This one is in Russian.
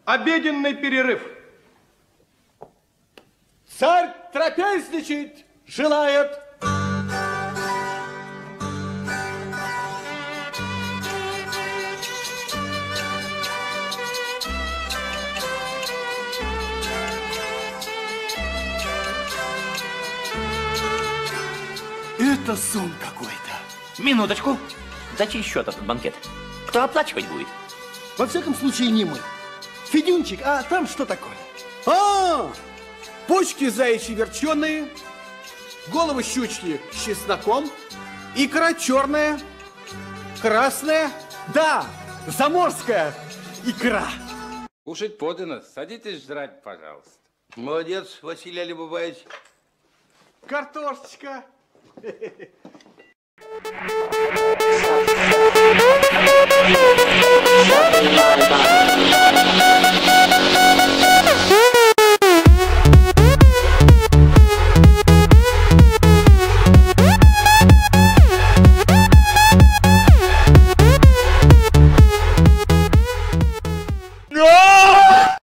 Обеденный перерыв. Царь трапезничать желает. Это сон какой-то. Минуточку. За чей счет этот банкет? Кто оплачивать будет? Во всяком случае, не мы. Федюнчик, а там что такое? А, почки заячьи верченые, головы щучьи с чесноком, икра черная, красная, да, заморская икра. Кушать подано. Садитесь жрать, пожалуйста. Молодец, Василий Алибабаевич. Картошечка.